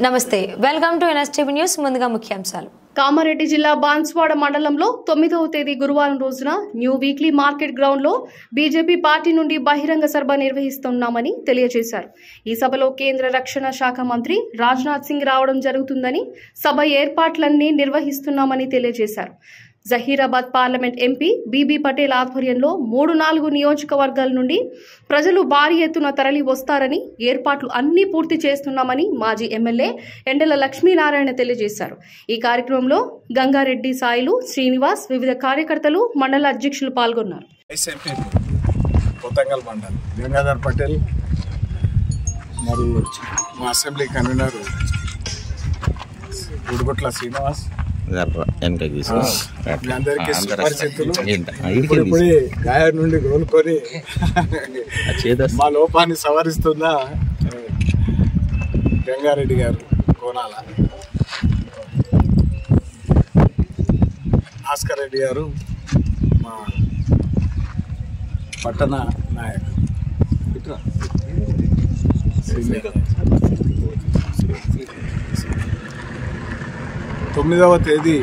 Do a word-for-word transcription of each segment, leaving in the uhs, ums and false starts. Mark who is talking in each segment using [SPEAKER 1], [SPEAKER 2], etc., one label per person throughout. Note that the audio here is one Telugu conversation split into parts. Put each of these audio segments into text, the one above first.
[SPEAKER 1] నమస్తే, వెల్కమ్ టు ఎన్ఎస్టీవీ న్యూస్. ముందుగా ముఖ్యాంశాలు.
[SPEAKER 2] కామారెడ్డి జిల్లా బాన్స్వాడ మండలంలో తొమ్మిదవ తేదీ గురువారం రోజున న్యూ వీక్లీ మార్కెట్ గ్రౌండ్ లో బీజేపీ పార్టీ నుండి బహిరంగ సభ నిర్వహిస్తున్నామని తెలియజేశారు. ఈ సభలో కేంద్ర రక్షణ శాఖ మంత్రి రాజ్నాథ్ సింగ్ రావడం జరుగుతుందని, సభ ఏర్పాట్లన్నీ నిర్వహిస్తున్నామని తెలియజేశారు. Zaheerabad parliament MP BB Patel ఆధ్వర్యంలో మూడు నాలుగు నియోజకవర్గాల నుండి ప్రజలు భారీ ఎత్తున తరలి వస్తారని, ఏర్పాట్లు అన్ని పూర్తి చేస్తున్నామని మాజీ ఎమ్మెల్యే ఎండల లక్ష్మీనారాయణ తెలియజేశారు. ఈ కార్యక్రమంలో గంగారెడ్డి సాయిలు, శ్రీనివాస్, వివిధ కార్యకర్తలు, మండల అధ్యక్షులు పాల్గొన్నారు.
[SPEAKER 3] గంగాధర్ పటేల్ మరి మా అసెంబ్లీ కన్వీనర్ గుడిగొట్ల శ్రీనివాస్ అందరికీ సుపరిచితులు. ఇప్పుడిప్పుడే గాయం నుండి కోలుకొని మా లోపాన్ని సవరిస్తున్న గంగారెడ్డి గారు కోనాల, భాస్కర్ రెడ్డి గారు మా పట్టణ నాయకులు. తొమ్మిదవ తేదీ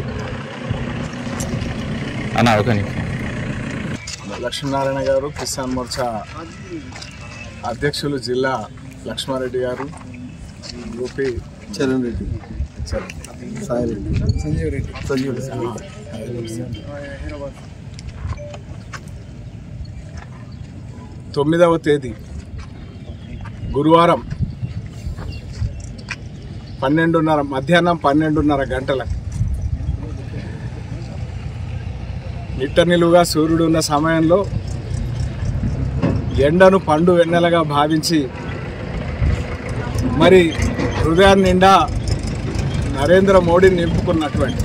[SPEAKER 3] లక్ష్మీనారాయణ గారు, కిసాన్ మోర్చా అధ్యక్షులు జిల్లా లక్ష్మారెడ్డి గారు, యూపీ చరణ్ రెడ్డి, సాయి రెడ్డి, సంజీవ్ రెడ్డి, సంజీవ్ రెడ్డి. తొమ్మిదవ తేదీ గురువారం పన్నెండున్నర మధ్యాహ్నం పన్నెండున్నర గంటలకు నిట్ట నిలువుగా సూర్యుడు ఉన్న సమయంలో ఎండను పండు వెన్నెలగా భావించి మరి హృదయాన్ని నిండా నరేంద్ర మోడీని నింపుకున్నటువంటి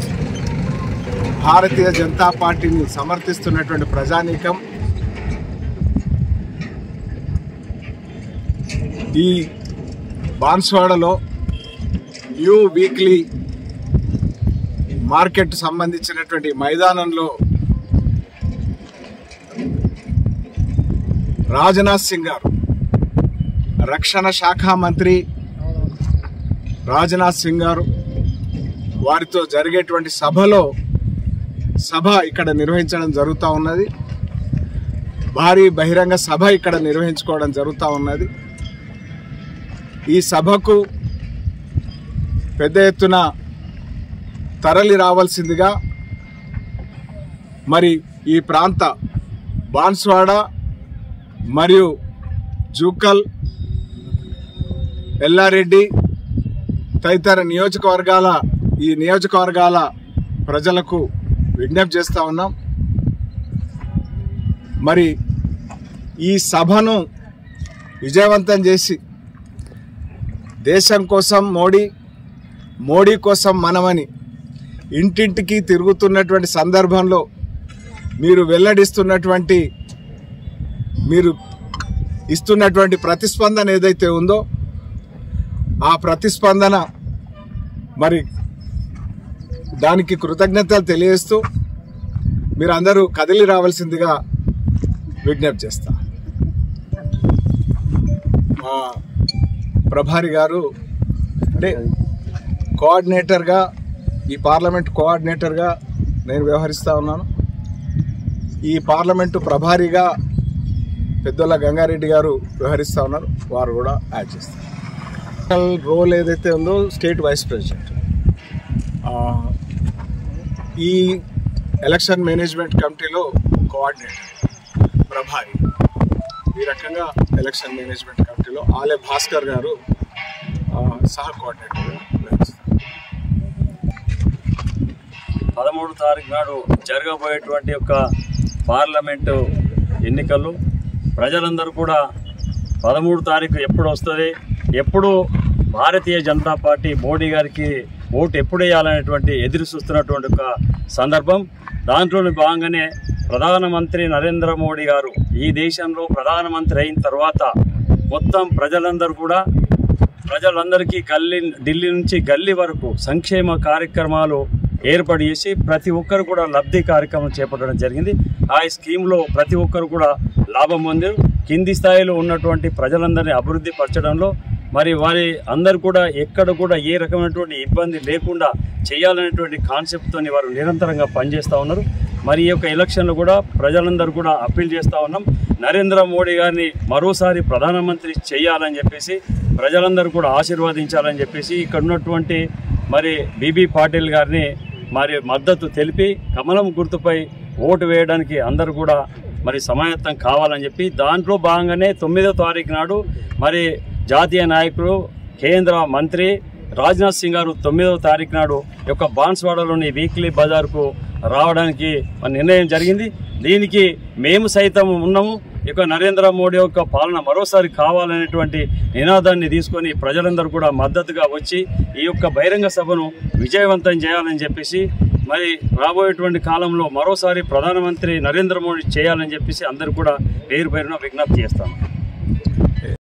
[SPEAKER 3] భారతీయ జనతా పార్టీని సమర్థిస్తున్నటువంటి ప్రజానీకం ఈ బాన్స్వాడలో న్యూ వీక్లీ మార్కెట్ సంబంధించినటువంటి మైదానంలో రాజ్నాథ్ సింగ్ గారు, రక్షణ శాఖ మంత్రి రాజ్నాథ్ సింగ్ గారు వారితో జరిగేటువంటి సభలో సభ ఇక్కడ నిర్వహించడం జరుగుతూ ఉన్నది. భారీ బహిరంగ సభ ఇక్కడ నిర్వహించుకోవడం జరుగుతూ ఉన్నది. ఈ సభకు పెద్ద ఎత్తున తరలి రావాల్సిందిగా మరి ఈ ప్రాంత బాన్స్వాడ మరియు జూకల్, ఎల్లారెడ్డి తదితర నియోజకవర్గాల ఈ నియోజకవర్గాల ప్రజలకు విజ్ఞప్తి చేస్తూ ఉన్నాం. మరి ఈ సభను విజయవంతం చేసి దేశం కోసం మోడీ, మోడీ కోసం మనమని ఇంటింటికి తిరుగుతున్నటువంటి సందర్భంలో మీరు వెల్లడిస్తున్నటువంటి మీరు ఇస్తున్నటువంటి ప్రతిస్పందన ఏదైతే ఉందో ఆ ప్రతిస్పందన మరి దానికి కృతజ్ఞతలు తెలియజేస్తూ మీరు అందరూ కదిలి రావాల్సిందిగా విజ్ఞప్తి చేస్తా. మా ప్రభారి గారు అంటే కోఆర్డినేటర్గా, ఈ పార్లమెంట్ కోఆర్డినేటర్గా నేను వ్యవహరిస్తూ ఉన్నాను. ఈ పార్లమెంటు ప్రభారిగా పెద్దల గంగారెడ్డి గారు వ్యవహరిస్తూ ఉన్నారు, వారు కూడా యాడ్ చేస్తారు. రోల్ ఏదైతే ఉందో స్టేట్ వైస్ ప్రెసిడెంట్, ఈ ఎలక్షన్ మేనేజ్మెంట్ కమిటీలో కోఆర్డినేటర్ ప్రభారి, ఈ రకంగా ఎలక్షన్ మేనేజ్మెంట్ కమిటీలో ఆలే భాస్కర్ గారు సహ కోఆర్డినేటర్గా వ్యవహరిస్తారు.
[SPEAKER 4] పదమూడు తారీఖు నాడు జరగబోయేటువంటి యొక్క పార్లమెంటు ఎన్నికలు ప్రజలందరూ కూడా పదమూడు తారీఖు ఎప్పుడు వస్తుంది, ఎప్పుడు భారతీయ జనతా పార్టీ మోడీ గారికి ఓటు ఎప్పుడు వేయాలనేటువంటి ఎదురు చూస్తున్నటువంటి ఒక సందర్భం. దాంట్లోని భాగంగానే ప్రధానమంత్రి నరేంద్ర మోడీ గారు ఈ దేశంలో ప్రధానమంత్రి అయిన తర్వాత మొత్తం ప్రజలందరూ కూడా ప్రజలందరికీ గల్లీ ఢిల్లీ నుంచి గల్లీ వరకు సంక్షేమ కార్యక్రమాలు ఏర్పాటు చేసి ప్రతి ఒక్కరు కూడా లబ్ధి కార్యక్రమం చేపట్టడం జరిగింది. ఆ స్కీమ్లో ప్రతి ఒక్కరు కూడా లాభం పొందారు. కింది స్థాయిలో ఉన్నటువంటి ప్రజలందరినీ అభివృద్ధి పరచడంలో మరి వారి అందరు కూడా ఎక్కడ కూడా ఏ రకమైనటువంటి ఇబ్బంది లేకుండా చేయాలనేటువంటి కాన్సెప్ట్తో వారు నిరంతరంగా పనిచేస్తూ ఉన్నారు. మరి ఈ యొక్క ఎలక్షన్లు కూడా ప్రజలందరూ కూడా అప్పీల్ చేస్తూ ఉన్నాం, నరేంద్ర మోడీ గారిని మరోసారి ప్రధానమంత్రి చేయాలని చెప్పేసి ప్రజలందరూ కూడా ఆశీర్వదించాలని చెప్పేసి ఇక్కడ ఉన్నటువంటి మరి బీబీ పాటిల్ గారిని మరి మద్దతు తెలిపి కమలం గుర్తుపై ఓటు వేయడానికి అందరూ కూడా మరి సమాయత్తం కావాలని చెప్పి దాంట్లో భాగంగానే తొమ్మిదో తారీఖు నాడు మరి జాతీయ నాయకులు కేంద్ర మంత్రి రాజ్నాథ్ సింగ్ గారు తొమ్మిదవ తారీఖు నాడు యొక్క బాన్స్వాడలోని వీక్లీ బజార్కు రావడానికి నిర్ణయం జరిగింది. దీనికి మేము సైతం ఉన్నాము. ఇక నరేంద్ర మోడీ యొక్క పాలన మరోసారి కావాలనేటువంటి నినాదాన్ని తీసుకొని ప్రజలందరూ కూడా మద్దతుగా వచ్చి ఈ యొక్క బహిరంగ సభను విజయవంతం చేయాలని చెప్పేసి మరి రాబోయేటువంటి కాలంలో మరోసారి ప్రధానమంత్రి నరేంద్ర మోడీ చేయాలని చెప్పేసి అందరూ కూడా పేరు పేరున విజ్ఞప్తి చేస్తాను.